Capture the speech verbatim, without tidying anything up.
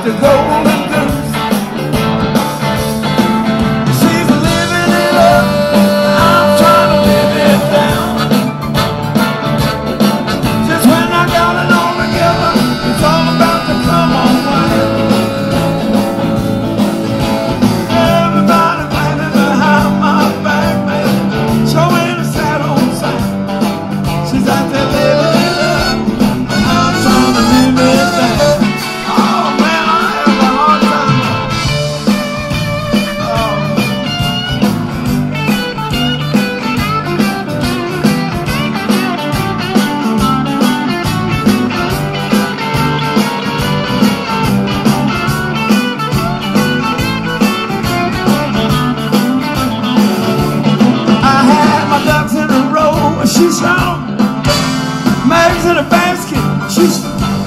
the golden goose. She's living it up, I'm trying to live it down. Just when I got it all together, it's all about to come on wine. Everybody planning behind my back, man, showing a sad old sight. She's out there living it up, I'm trying to live it down. Oh man, I have a hard time. Oh. I had my ducks in a row, she's strong. Mags in a basket, she's